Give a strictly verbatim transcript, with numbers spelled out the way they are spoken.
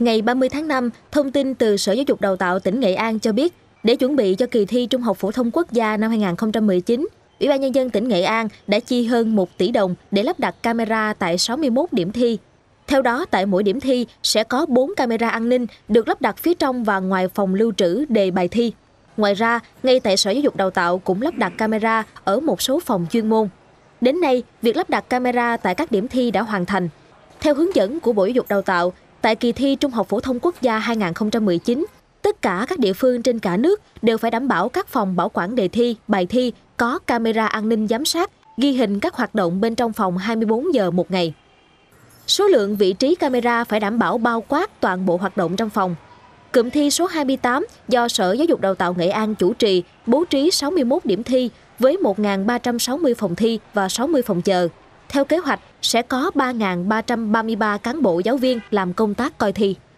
Ngày ba mươi tháng năm, thông tin từ Sở Giáo dục Đào tạo tỉnh Nghệ An cho biết, để chuẩn bị cho kỳ thi Trung học phổ thông quốc gia năm hai nghìn không trăm mười chín, Ủy ban Nhân dân tỉnh Nghệ An đã chi hơn một tỷ đồng để lắp đặt camera tại sáu mươi mốt điểm thi. Theo đó, tại mỗi điểm thi sẽ có bốn camera an ninh được lắp đặt phía trong và ngoài phòng lưu trữ đề bài thi. Ngoài ra, ngay tại Sở Giáo dục Đào tạo cũng lắp đặt camera ở một số phòng chuyên môn. Đến nay, việc lắp đặt camera tại các điểm thi đã hoàn thành. Theo hướng dẫn của Bộ Giáo dục Đào tạo, tại kỳ thi Trung học phổ thông quốc gia hai nghìn không trăm mười chín, tất cả các địa phương trên cả nước đều phải đảm bảo các phòng bảo quản đề thi, bài thi có camera an ninh giám sát, ghi hình các hoạt động bên trong phòng hai mươi bốn giờ một ngày. Số lượng vị trí camera phải đảm bảo bao quát toàn bộ hoạt động trong phòng. Cụm thi số hai mươi tám do Sở Giáo dục Đào tạo Nghệ An chủ trì bố trí sáu mươi mốt điểm thi với một nghìn ba trăm sáu mươi phòng thi và sáu mươi phòng chờ. Theo kế hoạch, sẽ có ba nghìn ba trăm ba mươi ba cán bộ giáo viên làm công tác coi thi.